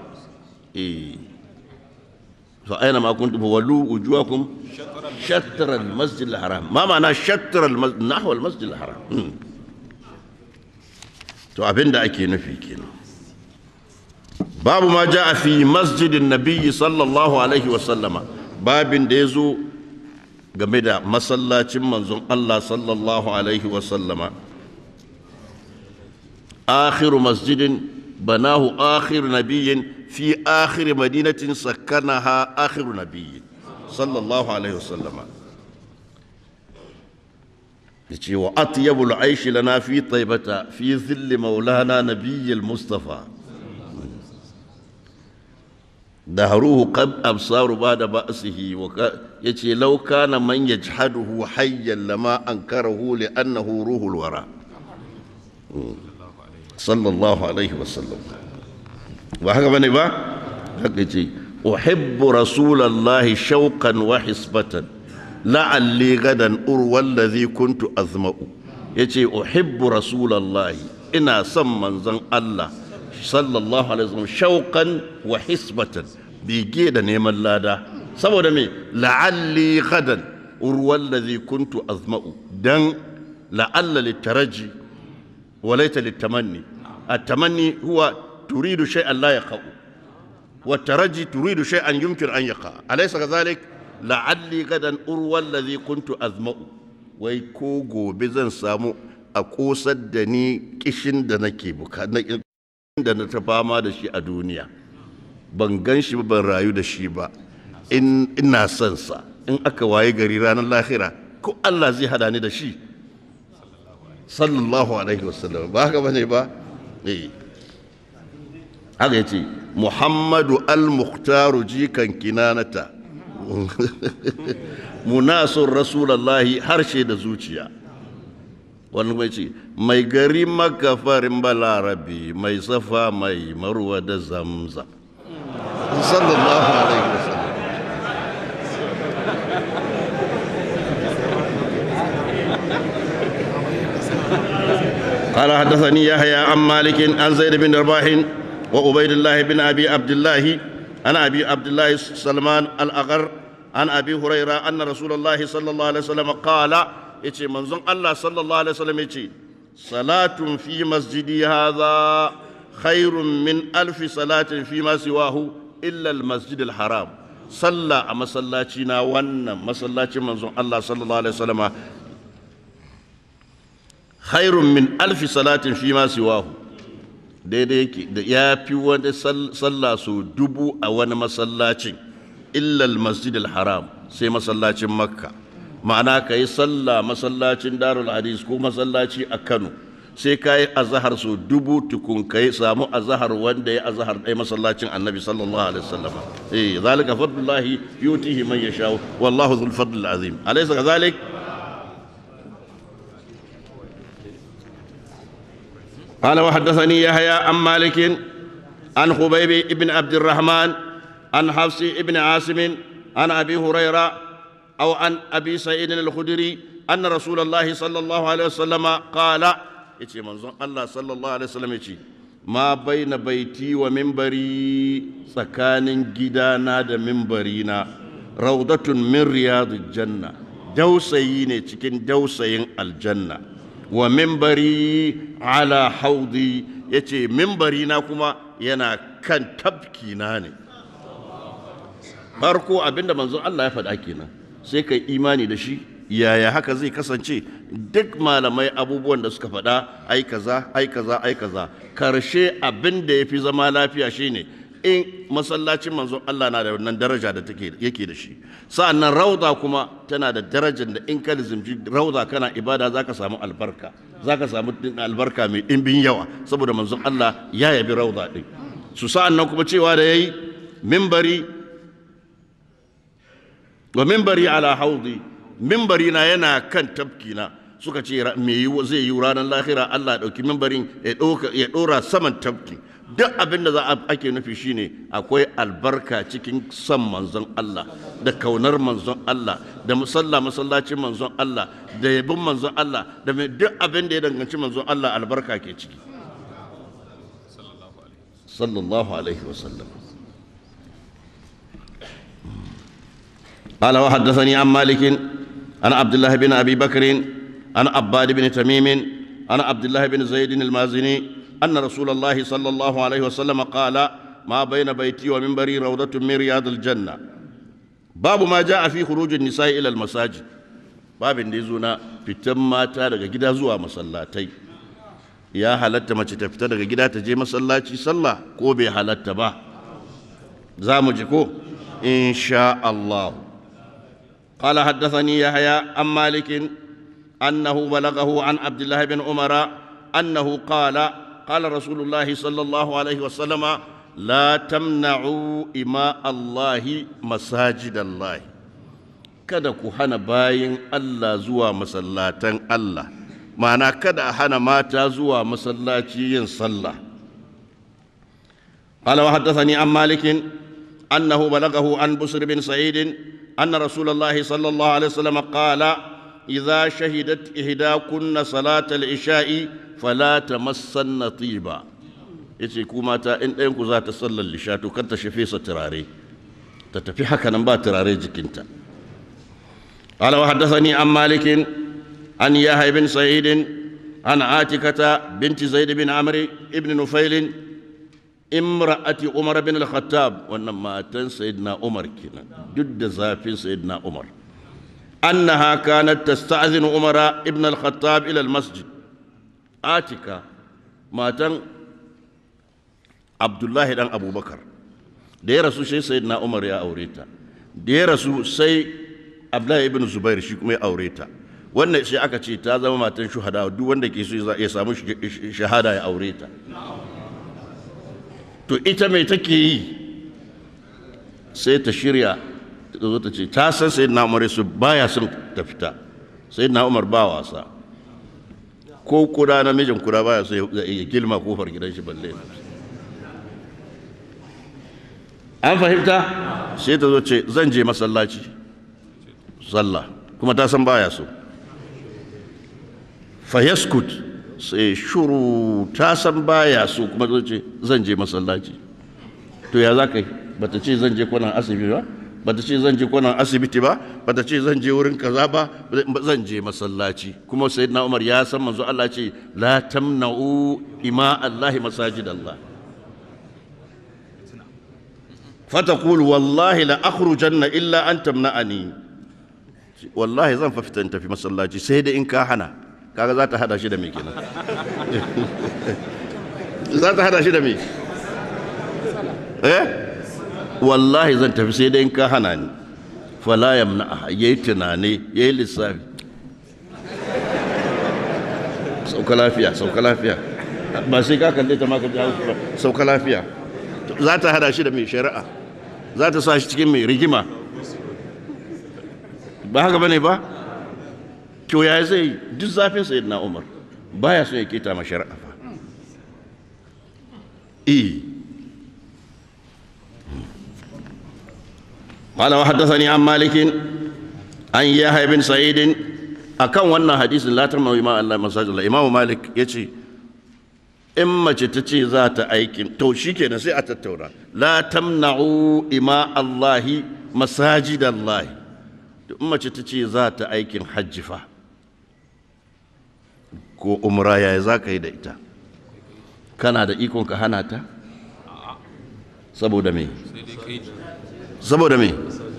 fa aina ma kuntum wallu wujuhakum shatr al-masjid al-haram ma ma'ana shatr al-masjid nahwa al-masjid al-haram to abinda ake nufi kenan babu ma jaa fi masjidin nabiyyi sallallahu alaihi wa sallama babin da yazo game da masallacin manzon Allah sallallahu alaihi wa sallama akhiru masjidin banahu akhiru nabiyyin fi akhir madinatin sakkanaha akhiru nabiyyin sallallahu alaihi wa sallama yace wa atyabul aish lana fi taybata fi dhill maulana nabiyyil mustafa dahruhu qad absaru ba'da ba'sihi wa yace law kana man yajhaduhu hayyan lama ankarahu li'annahu ruhul wara sallallahu alaihi wasallam ba haka bane ba haka yace uhibbu rasulallahi shawqan wa hisbatan la'alli gadan urwal ladhi kuntu azma'u yace uhibbu rasulallahi ina son manzon Allah sallallahu alaihi wasallam shauqan wa hisbatan bege da neman lada saboda me la'alli ghadan urwal ladhi kuntu azma'u dan la'alla litaraji wa laysa litamanni at-tamanni huwa turidu shay'an la yaqa wa at-taraji turidu shay'an yumkin an yaqa alaysa kadhalik la'alli ghadan urwal ladhi kuntu azma'u wai ko gobe zan samu a kosar da ni kishin da nake bukata da na ta fama da shi a duniya ban gan shi ban rayu da shi ba ina son sa in aka waye gari ranar lahira ko Allah zai hada ni da shi sallallahu alaihi wasallam ba haka bane ba haka yace Muhammadu al-Mukhtaru jikan kinanata munasur rasulullahi harshe da zuciya wani mai ce mai gari makafarin balarabi mai safa mai marwa da zamza sallallahu alaihi wasallam قال حدثني يحيى عن مالك عن زيد بن رباح وعبيد الله بن ابي عبد الله عن ابي عبد الله سلمان الاغر عن ابي هريره ان رسول الله صلى الله عليه وسلم قال yace manzon Allah sallallahu alaihi wasallam yace salatun fi masjidi hadha khairun min alfi salatin fi ma siwahu illa almasjid alharam salla a masallaci na wannan masallacin manzon Allah sallallahu alaihi wasallam khairun min alfi salatin fi ma siwahu daidai yake da yafi wani salla su dubu a wani masallacin illa almasjid alharam sai masallacin makka ma'ana ka yi sallah masallacin darul hadis ko masallaci a Kano sai ka yi azahar so dubu tukun ka yi samu azahar wanda ya azahar ɗaya masallacin annabi sallallahu alaihi wasallam zalika fadlullahi yutihi man yasha wallahu dhul fadl azim alaysa kadhalik قال وحدثني يحيى عن مالك عن خبيب بن عبد الرحمن عن حفص بن عاصم عن ابي هريره أو عن أبي سعيد الخدري أن رسول الله صلى الله عليه وسلم قال يتي منظر الله صلى الله عليه وسلم يتي ma baina baiti wa mimbari tsakanin gidana da mimbarina raudatun min riyadil janna dausayi ne cikin dausayin aljanna wa mimbari ala haudi yace mimbarina kuma yana kan tafkina ne. farko abinda manzon Allah ya faɗa kenan sai kai imani da shi. Yaya haka zai kasance? Duk malamai abubuwan da suka faɗa ai kaza ai kaza ai kaza, karshe abin da yafi zama lafiya shine in masallacin manzon Allah na da wannan daraja da yake da shi. Sa'annan rauda kuma tana da darajar da in ka lizimci rauda kana ibada zaka samu albarka, zaka samu albarka mai dimbin yawa saboda manzon Allah ya yabi rauda din su. Sa'annan kuma cewa da yayi minbari wa minbari ala haudi, minbari na yana kan tafkina. Suka ce me zai yi ranar lahira Allah ya dauki minbarin ya dora saman tafki. Duk abin da ake nufi shine akwai albarka cikin son manzon Allah da kaunar manzon Allah da masallacin manzon Allah da yabin manzon Allah da duk abin da ya danganci manzon Allah albarka ke ciki sallallahu alaihi wasallam. قال وحدثني عن مالك عن عبد الله بن أبي بكر عن عباد بن تميم عن عبد الله بن زيد المازني أن رسول الله صلى الله عليه وسلم قال ما بين بيتي ومنبري روضة من رياض الجنة. باب ما جاء في خروج النساء إلى المساجد. باب النزونا في تماتا daga gida zuwa masallatai. Ya halatta mace ta fita daga gida ta je masallaci sallah ko bai halatta ba? Za mu ji ko insha Allah. قال حدثني يحيى عن مالك أنه بلغه عن عبد الله بن عمر أنه قال رسول الله صلى الله عليه وسلم لا تمنعوا إماء الله مساجد الله. kada ku hana bayin Allah zuwa masallatan Allah, ma'ana kada a hana mata zuwa masallaci yin sallah. قال وحدثني عن مالك أنه بلغه عن بسر بن سعيد أن رسول الله صلى الله عليه وسلم قال إذا شهدت إحداكن صلاة العشاء فلا تمسن طيبا. yace ku mata in ɗayan ku za ta sallar lisha to kar ta shafe sa turare, ta tafi haka nan ba turare jikinta. قال وحدثني عن مالك عن يحيى بن سعيد عن عاتكة بنت زيد بن عمرو بن نفيل امرأة عمر بن الخطاب وانما اتن سيدنا عمر كنا جد زافين سيدنا عمر أنها كانت تستأذن عمر ابن الخطاب إلى المسجد. عاتكة ماتن عبد الله بن أبو بكر دي رسول شيء سيدنا عمر يا أوريتا دي رسول سي عبد الله بن زبير شي كما أوريتا wannan sai aka ce ta zama matan shuhada, duk wanda ke so ya samu shahada ya aureta. To ita mai take yi sai ta shirya ta zo ta ce ta san sayyidina Umar su baya son ta fita. Sayyidina Umar ba wasa, ko kuda namijin kuda baya so ya gilma kofar gidan shi balle. An fahimta? Sai ta zo ce zan je masallaci sallah, kuma ta san baya so. Fayaskut, sai shuru, ta san baya so kuma ce zan je masallaci. To ya za ka yi? Bata ce zan je kwanan asibiti ba, bata ce zan je kwanan asibiti ba, bata ce zan je wurin kaza ba, zan je masallaci. Kuma sayyidina Umar ya san manzo Allah ce la tamna'u ima Allah masajid Allah. Fataqul wallahi la akhrujanna illa an tamna'ani. Wallahi zan fa fitan tafi masallaci sai da in ka hana. Kaga za ta hada shi da me kenan? Za ta hada shi da me? Wallahi zan tafi sai dai in ka hana ni. Fala yamna, yayi tunani, yayi lissafi. Sauka lafiya, sauka lafiya. Ba sai ka kalle ta ma ka jawo ba. Sauka lafiya. Za ta hada shi da me shari'a? Za ta sa shi cikin me rigima? Ba haka bane ba? Kyau ya zai duk zafin sayyidina Umar baya so ya keta ma shari'a fa. قال وحدثني عن مالك عن يحيى بن سعيد akan wannan hadisin la tarma ima Allah masajid Allah. Imam Malik yace in mace ta ce za ta aikin to shi kenan sai a tattauna la tamna'u ima Allahi masajidallahi. In mace ta ce za ta aikin hajji fa ko umra yaya za ka yi da ita? Kana da ikon ka hana ta? Saboda me? Saboda me?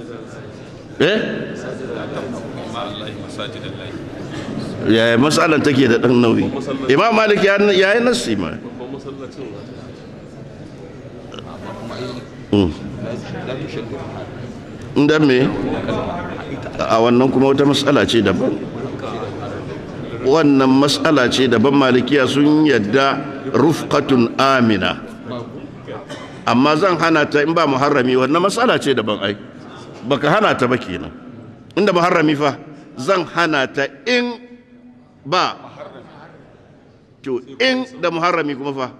Yaya matsalan take da ɗan nauyi? Imam Malik ya yi nassi ma. Dan me? A wannan kuma wata matsala ce daban. Wannan matsala ce daban. Malikiya sun yadda rufqatun amina. Amma zan hana ta in ba muharrami, wannan matsala ce daban ai. Baka hana ta ba kenan. Inda muharrami fa zan hana ta in ba. To in da muharrami kuma fa.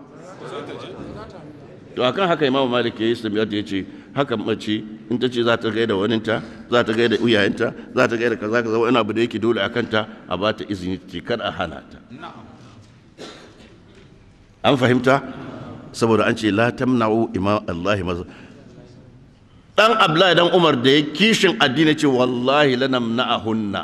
To akan haka Imam Malik ya yi istimiyat ya ce haka mace in ta ce za ta gaida waninta, za ta gaida uyayenta, za ta gaida kaza kaza wani abu da yake dole akan ta a ba ta izini ce kada a hana ta. An fahimta? Saboda an ce la tamna'u ima Allahi maza. Dan Abdullahi dan Umar da ya kishin addini ce wallahi lanamna'ahunna.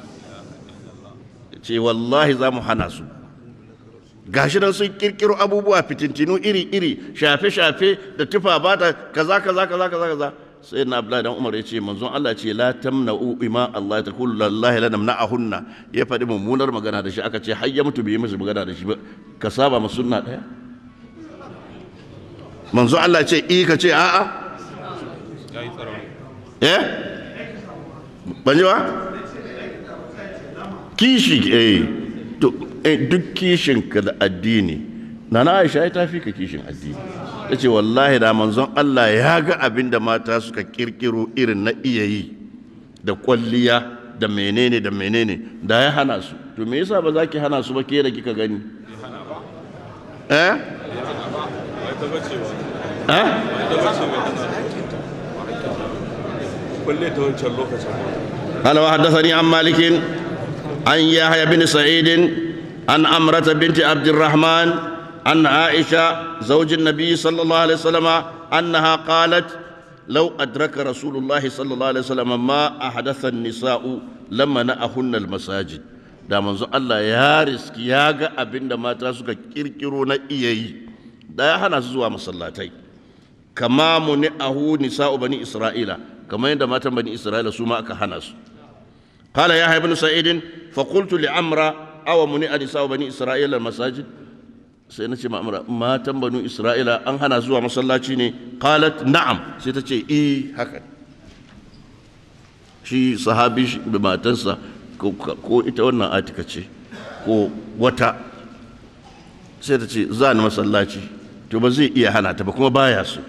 Ce wallahi za mu hana su. Gashi nan sun kirkiro abubuwa fitintinu iri-iri, shafe-shafe da tufa ba ta kaza. Sai na Abdullahi dan Umar ya ce manzon Allah ce la tamna'u ima Allah ta kullu lallahi lanamna'ahunna. Ya faɗi mummunar magana da shi aka ce har ya mutu bai musu magana da shi ba. Ka saba ma sunna ɗaya. Manzon Allah ce ka ce a'a. Ban ji ba? Kishi duk kishinka da addini Nana Aisha ta fi ka kishin addini. Ta ce wallahi da manzon Allah ya ga abin da mata suka kirkiro irin na iya yi da kwalliya da menene da ya hana su. To me yasa ba za ki hana su ba ke da kika gani? قال وحدثني عن مالك عن يحيى بن سعيد عن عمرة بنت عبد الرحمن عن عائشة زوج النبي صلى الله عليه وسلم أنها قالت لو أدرك رسول الله صلى الله عليه وسلم ما أحدث النساء لما نأهن المساجد. da manzo Allah ya riski ya ga abin da mata suka kirkiro na iyayi da ya hana su zuwa masallatai kama muni ahu nisa'u bani Isra'ila kamar yadda matan bani Isra'ila su ma aka hana su. Qala Yahya ibn Sa'id fa qultu li Amra aw muni nisa'u bani Isra'ila masajid. Sai nace ma Amra matan bani Isra'ila an hana zuwa masallaci ne? Qalat na'am. Sai ta ce haka. Shi sahabi da matansa ko ita wannan Atika ce ko wata sai ta ce za ni masallaci to ba zai iya hana ta ba kuma baya so.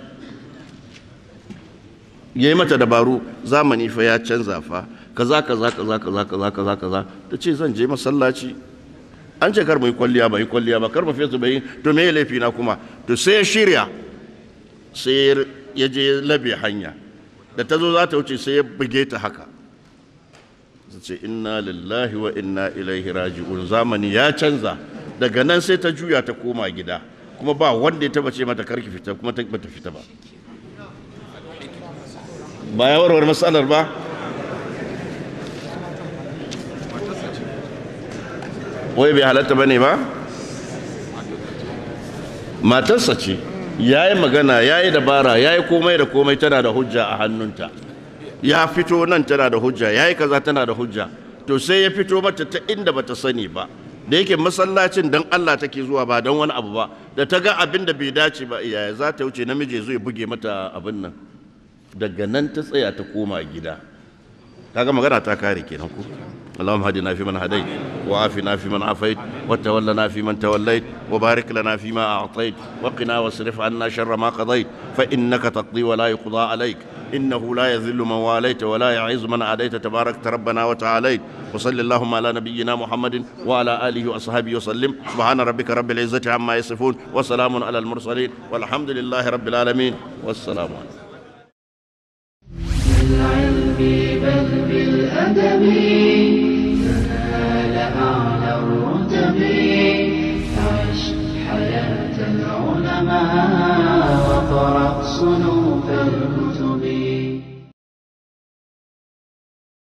Yayi mata dabaru zamani fa ya canza fa kaza ta ce zan je masallaci an ce kar mu yi kwalliya ba kar mu fesa bai to me laifi na kuma to sai ya shirya sai ya je labe hanya da ta zo za ta wuce sai ya buge ta haka ta ce inna lillahi wa inna ilaihi raji'un zamani ya canza. Daga nan sai ta juya ta koma gida kuma ba wanda ya taba ce mata karki fita kuma ta bata fita ba. Ba ya warware matsalar ba. Wai bai halatta bane ba? Matarsa ce yayi magana yayi dabara yayi komai da komai tana da hujja a hannunta. Ya fito nan tana da hujja yayi kaza tana da hujja to sai ya fito mata ta inda bata sani ba. Da yake masallacin dan Allah take zuwa ba dan wani abu ba da ta ga abin da bai dace ba iyaye za ta wuce namiji zai buge mata abin nan daga nan ta tsaya ta koma gida. Kaga magana ta kare kenan ko. اللهم هدنا فيمن هديت وعافنا فيمن عافيت وتولنا فيمن توليت وبارك لنا فيما أعطيت وقنا واصرف عنا شر ما قضيت فإنك تقضي ولا يقضى عليك إنه لا يذل من واليت ولا يعز من عاديت تبارك ربنا وتعاليت وصل اللهم على نبينا محمد وعلى آله وأصحابه وسلم سبحان ربك رب العزة عما يصفون وسلام على المرسلين والحمد لله رب العالمين والسلام عليكم. بالعلم بل بالأدب تنال أعلى الرتب عش حياة إنما وقرأ صنوع